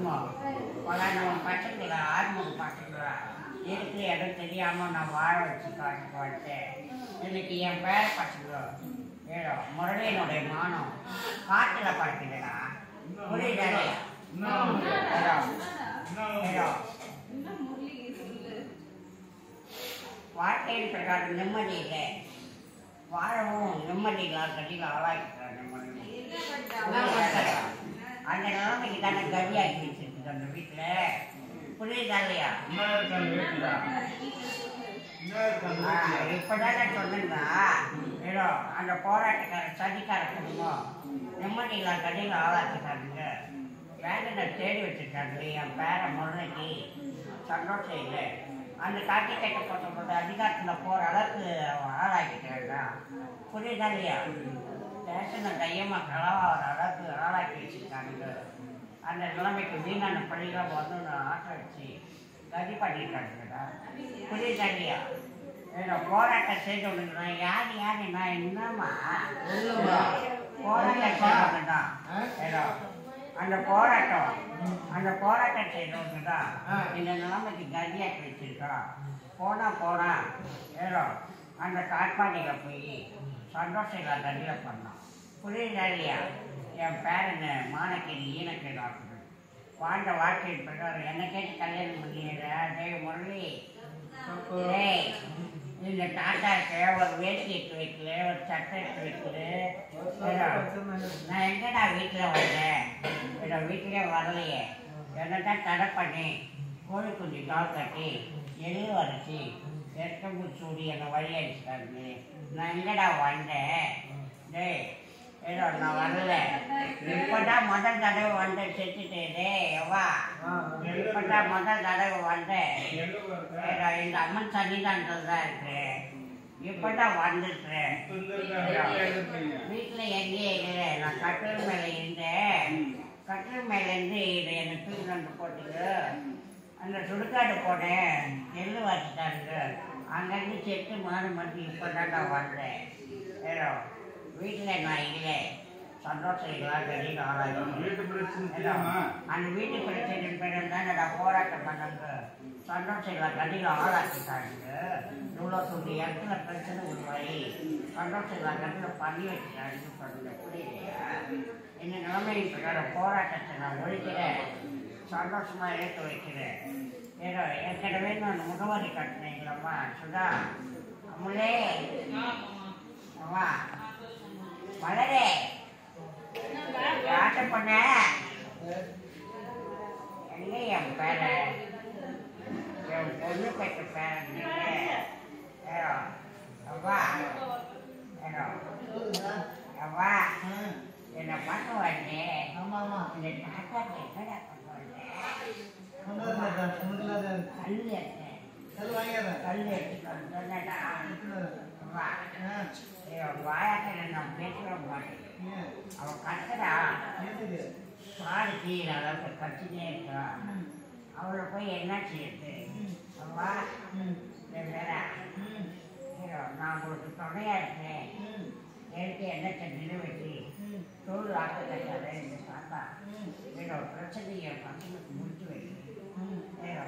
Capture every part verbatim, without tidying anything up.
குடும்பம் பலானவன் பசங்களா ஆறுமுக பசங்களா இருக்கிற இடம் தெரியாம நான் வாழ வச்சு காட்டுக்கு வந்துட்டேன். இன்னைக்கு என் பேர பசங்க ஏதோ முரளியனுடைய மானம் காட்டுல பார்க்கிறா புரியுதாலே வாழ்க்கையின் பிரகாரம் நிம்மதி இல்லை, வாழவும் நிம்மதி இல்லாத கட்டியில் ஆளாக்கிறார். அந்த நிலைமைக்கு தானே கவியாக்கி வச்சிருக்கு அந்த வீட்டுல, புரியுதா இல்லையா? இப்பதானே சொன்னா ஏதோ அந்த போராட்டக்கார சதிக்கார குடும்பம் நிம்மதி இல்லாத கட்டியில் ஆளாக்கிட்டாங்க. வேதனை தேடி வச்சிருக்காங்க என் பேர முறைக்கு சந்தோஷம் இல்லை. அந்த காட்டி கட்ட போட்ட அதிகாரத்தில் போகிற அளவுக்கு ஆளாக்கிட்டாங்க. புரியுதா இல்லையா? ஸ்டேஷனை கையமாக களவாகிற அளவுக்கு ஆளாக்கி வச்சுருக்காங்க. அந்த நிலைமைக்கு வீணான பள்ளிகள் வந்து ஆட்டை வச்சு கதி பண்ணிட்டாங்கடா. புரியுதா இல்லையா? ஏதோ போராட்டம் செய்தவனுக்கு நான் யார் யாரு நான் என்னம்மா போராட்டம் செய்தவங்க தான். ஏதோ அந்த போராட்டம் அந்த போராட்டம் செய்தவங்க தான் இந்த நிலைமைக்கு கதியாக்கி வச்சிருக்கா. போனா போனா ஏதோ அந்த காட்பாடியில் போய் சந்தோஷம் இல்லா கதியில் பண்ணோம். புரியுதா இல்லையா? என் பேரனை மானக்கேடி ஈனக்கேடு ஆக்குது. வாழ்ந்த வாழ்க்கையின் பிரகாரம் என்ன கேட்டு கல்யாணம் பண்ணிடுற தேவ முரளி. இந்த தாத்தாவுக்கு ஒரு வேட்டி எடுத்து வைக்கல, ஒரு சட்டை எடுத்து வைக்கல. நான் எங்கடா வீட்டில் வந்தேன், என்னோட வீட்டிலே வரலையே. என்னதான் தடை பண்ணி கோழி குஞ்சு கால் கட்டி எள்ளு வரைச்சி எத்தம்பு சூடி என்னை வழி அடிச்சிட்டாங்க. நான் எங்கடா வந்தேன்? டேய் ஏதோ நான் வரல, இப்பதான் முதல் தடவை வந்தேன் செத்துட்டே எவ்வா. இப்பதான் முதல் தடவை வந்தேன். இந்த அம்மன் சன்னிதானத்தில் தான் இருக்கிறேன். இப்பதான் வந்துடுறேன். வீட்டில் எங்கேயே இல்லை. நான் கட்டில் மேலே இருந்தேன். கட்டில் மேலேருந்து இதை என்னை தூக்கி வந்து போட்டுக்கு அந்த சுடுகாடு போனேன். நெல் வச்சுட்டாங்க. அங்கேருந்து செத்து மாறு மட்டும் இப்போதான் நான் வந்தேன். ஏதோ வீட்டில் நான் இல்லை, சந்தோஷம் இல்லாத வெளியில் ஆளாகி அந்த வீட்டு பிரச்சனை பேர் தான் நான் போராட்டம் பண்ணாங்க. சந்தோஷம் இல்லாத வெளியில் ஆளாக்கிட்டாங்க. இவ்வளோ சொல்லி இடத்துல பிரச்சனை உருவாகி சந்தோஷம் இல்லாத கட்டில் பண்ணி வச்சுட்டாங்கன்னு சொல்லுங்க. புரியலையா? இந்த நிலைமையின் பிரகாரம் போராட்டத்தை நான் ஒழிக்கிறேன், சந்தோஷமாக ஏற்று வைக்கிறேன். ஏதோ ஏற்கனவே நான் முகவரி கட்டினீங்களம்மா சுதா அம்முலே அம்மா மலரே யார்கிட்ட பண்ண எங்க என் பேர என் பொண்ணு பெற்ற பேரன் ஏதோ அவ்வா ஏதோ அவ்வா என்னை பார்க்க வந்தேன். இந்த தாத்தாக்கு என்னடா பண்ண வந்தேன்? கல் எடுத்தேன் கல் எடுத்துட்டா வாயாட்ட நான் பேசவே மாட்டேன். அவன் கத்துறா சாடு தீர அளவுக்கு கத்தினே இருக்கா. அவளை போய் என்ன செய்யுது? அவா வேற நான் உங்களுக்கு துணையா இருக்கேன். எனக்கு என்ன நிறைவேற்றி தோல் ஆக்க கட்டாத இந்த தாத்தா ஏதோ பிரச்சனையை பசங்களுக்கு முடிச்சு வைக்கிறேன்.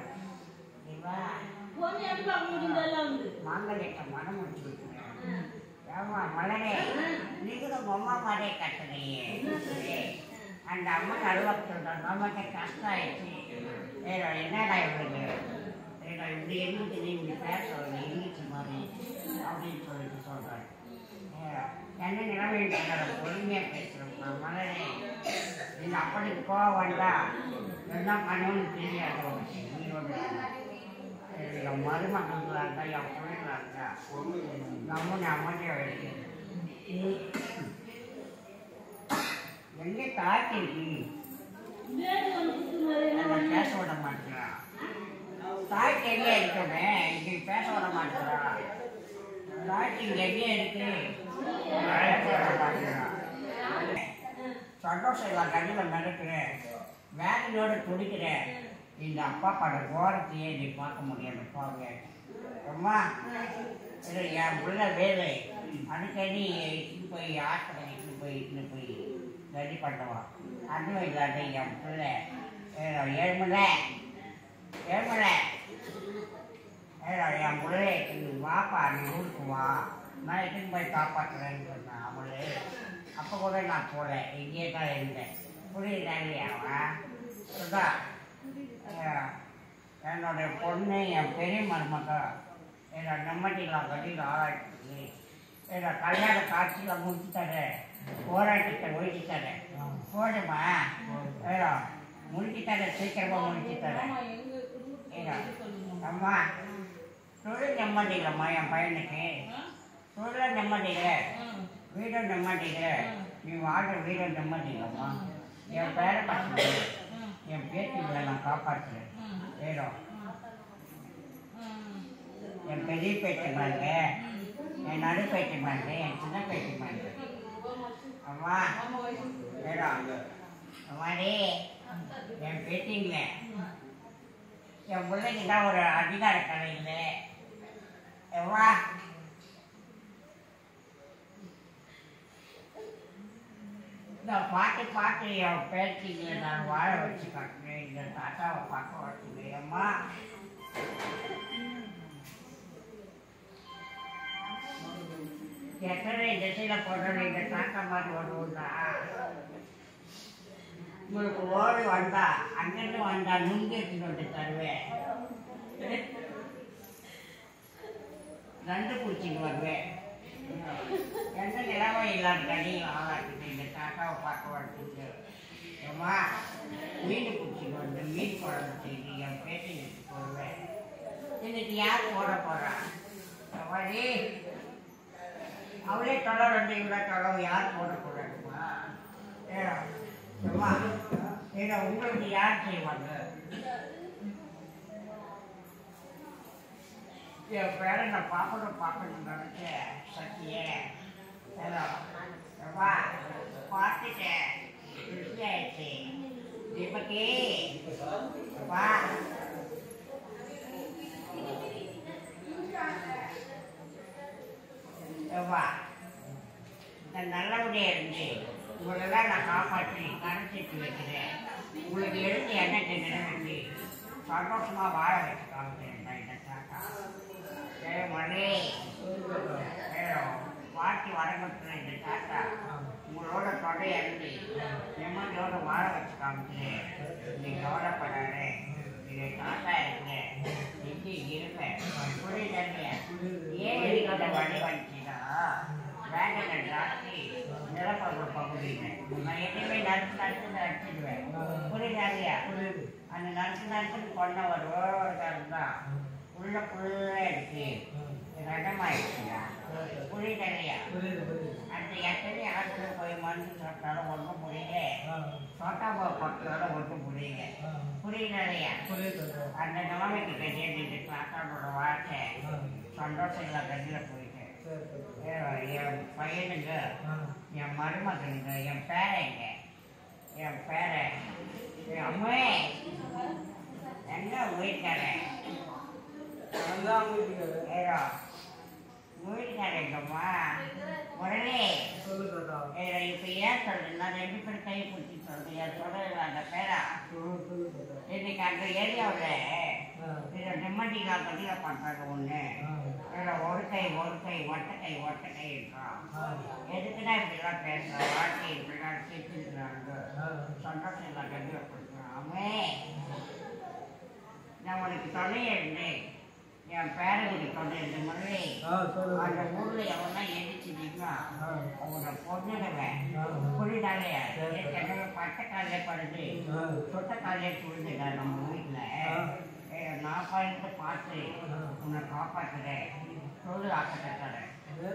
மாங்கல்யத்தை மனம் முடிச்சு வைக்கிறேன். ஆமா மலரே நீங்களும் அம்மா மாதிரியே கட்டுறீங்க. அந்த அம்மா அழுவாக்கு சொல்றாங்க அம்மாட்ட கஷ்டம் ஆயிடுச்சு. ஏதோ என்னடா இவருக்கு ஏதோ இப்படி எங்களுக்கு நீ இப்படி பேச சொல்லுங்க இங்கிலீஷ் மாதிரி அப்படின்னு சொல்லிட்டு சொல்றாங்க. என்ன நிலைமையில் பொறுமையாக பேசுகிறோம் மலரே. இந்த அப்பனுக்கு கோவம் வந்தா என்ன பண்ணுவோன்னு தெரியாது. என் மருமகங்களா இருந்தா என் பிள்ளைங்களா இருந்தா நம்ம அமைதியாக இருக்கு. எங்கே தாக்கி பேச விட மாட்டேங்கிறான். தாய்க்கு எங்கே இருக்கவே இங்கே பேச விட மாட்டேங்கிறான். தாய்க்கு இங்கே எங்கே இருக்கு சந்தோஷம் இல்லை கண்ணில் மிதக்கிறேன். வேலையோடு துடிக்கிறேன். இந்த அப்பா பட கோரத்தையே நீ பார்க்க முடியாது. பாருங்க அம்மா என் பிள்ளை வேலை அடிக்கடி இட்டுன்னு போய் ஆஸ்பத்திரி இட்டுன்னு போய் இட்டுன்னு போய் ரெடி பண்ணுவான். அதுவும் இல்லாத என் பிள்ளை ஏழ்மலை ஏழ்மலை ஏடா என் பிள்ளை வாப்பா நீ ஊருக்கு வா நான் எதுக்கு போய் காப்பாற்றுறேன்னு சொன்னேன் அவளு அப்போ கூட நான் போகல இங்கேயே தான் இருந்தேன் புரியுதா இல்லையாவா சுதா என்னுடைய பொண்ணு என் பெரிய மருமக்கள் என்னோட நிம்மதியில் கட்டியில் ஆராய்ச்சி என்னோட கல்யாண காட்சியில் முடிச்சு தரேன் போராட்டத்தை ஒழிச்சு தரேன் போடுமா ஏடா முடிச்சு தரேன் சீக்கிரமாக முடிச்சு தரேன் ஏடா அம்மா தொழில் நிம்மதி இல்லைம்மா என் பையனுக்கு தொழில் நிம்மதி இல்லை வீடும் நிம்மதி இல்லை நீ வாழ்ற வீடும் நிம்மதி இல்லைம்மா என் பேர பசங்க என் பேத்திகளை நான் காப்பாற்றுறேன் ஏடோ என் பெரிய பேச்சு பாருங்க என் நடு பேச்சு பாருங்க என் சின்ன பேச்சு பாருங்க அம்மா ஏடா அம்மாடி என் பேத்திங்கள என் பிள்ளைக்கு தான் ஒரு அதிகார கலை இல்லை எவ்வளோ இந்த பாட்டு பாட்டு என் பேத்திங்களை நான் வாழ வச்சு காட்டுறேன் இந்த தாத்தாவை பார்க்க வச்சுக்கிறேன் அம்மா எத்தனை திசையில் போடுறது இந்த தாத்தா மாதிரி வருவோம்னா உங்களுக்கு ஓடி வந்தா அங்கிருந்து வந்தா நுங்கு எடுத்துட்டு தருவேன் நண்டு பிடிச்சிட்டு வருவேன் எந்த நிலவை இல்லாத கடையும் ஆளாக்கிட்டு இந்த தாத்தாவை பார்க்க வரதுக்கு அம்மா மீன் பிடிச்சிட்டு வந்து மீன் குழம்பு செய்து என் பேட்டி போடுவேன் இன்னைக்கு யார் போட போறா வழி அவளே தொலை ரெண்டு இவ்வளோ தொலைவு யார் போடக்கூடாதுமா ஏம்மா ஏன்னா உங்களுக்கு யார் செய்வாங்க என் பேரை நான் பார்க்கணும் பார்க்கணும் நினைச்ச சத்தியே ஏம்மா பார்த்துட்டேன் திருப்தி ஆயிடுச்சு தீபக்கி வா வா நான் நல்லபடியாக இருந்து உங்களெல்லாம் நான் காப்பாற்றி கணச்சிட்டு வைக்கிறேன் உங்களுக்கு எடுத்து எண்ணத்தை நினைவெட்டி சந்தோஷமாக வாழ வச்சு காமிக்கிறேன் இந்த தாத்தா ஏ மணி பாட்டி வரங்கத்துல இந்த தாத்தா உங்களோட தொடை இருந்து நிம்மதியோட வாழ வச்சு காமிக்கிறேன் நீங்கள் கவலைப்படாது இதை தாத்தா இருங்க எங்கே இருப்பேன் புரியுது ஏன் இருக்கிற வழி வந்துச்சுன்னா வேங்கங்கள் ஜாஸ்தி நிலப்பரப்பு பகுதியில் நான் எதுவுமே நறுக்கு நறுக்குன்னு அடிச்சிடுவேன் புரியுதா இல்லையா அந்த நறுக்கு நறுக்குன்னு கொண்ட ஒரு ஓரம் தான் உள்ள ஃபுல்லாக இருக்கு ரகமாயிடுச்சுங்க புரியுதா இல்லையா அந்த எத்தனை ஆற்றுல போய் மருந்து சாப்பிட்டாலும் ஒன்றும் புரியல சோட்டாபா பக்கத்தாலும் ஒன்றும் புரியல புரியுதா இல்லையா அந்த நிலைமைக்கு கட்டிட்டு தாத்தாவோட வாழ்க்கை சந்தோஷம் இல்லை கட்டியில் போயிட்டேன் என் பையனுங்க என் மருமகனுங்க என் பேரைங்க என் பேரை என் அம்மே எங்க வீட்டுக்காரன் ஏதோ வீட்டுக்காரங்கம்மா உடனே இப்போ ஏன் சொல்றேன் நான் ரெண்டு பேரும் கை பிடிச்சி சொல்றேன் என் சொல்றது அந்த பேரா இன்னைக்கு அந்த ஏரியாவில் நிம்மதிக்கா கட்டில பண்ணுறாங்க ஒன்று ஒரு கை ஒரு கை ஒட்டை கை ஒட்டை கை இருக்கான் எதுக்குன்னா இப்படிலாம் பேசுகிறோம் வாழ்க்கை இப்படிலாம் கேட்டுருக்குறாங்க சந்தோஷம் இல்லை கட்டில கொடுக்குறான் அவன் நான் உனக்கு தொலைய இருந்தேன் என் பேரனுக்கு தொண்டை முறை அந்த ஊர்ல எவனா எடிச்சிட்டீங்கன்னா அவனை பொண்ணுடுவேன் புரியுதாலே ஏற்கனவே பட்டக்காலே படுது சொட்டக்காலே புரிஞ்சுடா நம்ம வீட்டில் நான் பயந்து பார்த்து உன்னை காப்பாற்றுறேன் சொல்லு ஆசைப்பட்டுறேன்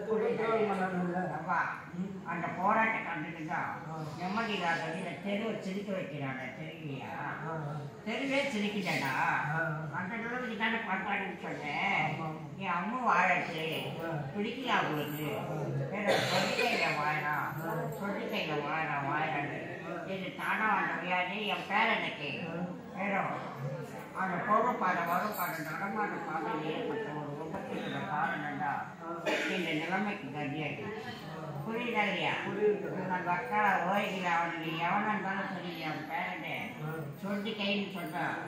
அப்பா அந்த போராட்ட கண்டுட்டு தான் நிம்மதி இல்லாத தெருவை சிரிக்க வைக்கிறாங்க தெரியலையா தெருவே சிரிக்கிட்டேடா அந்த நிலவுக்கு தானே பண்றாங்கன்னு சொன்னேன் என் அம்மா வாழச்சு பிடிக்கல அவங்களுக்கு வேற சொட்டிக்கையில வாழலாம் சொட்டிக்கையில வாழலாம் வாழாது இது தானா அந்த வியாதி என் பேரனுக்கு வேற அந்த போக பாதை வரும் பாதை நடமாட பாதையில் ஏற்பட்ட ஒரு விபத்துக்கு காரணம் தான் இந்த நிலைமைக்கு கதியாகி புரியுதா இல்லையா? புரியுது. நான் பக்கா ஓய்கிற அவனுக்கு எவனா இருந்தாலும் சரி என் பேரண்ட்டு சொல்லி கைன்னு சொல்லிட்டான்.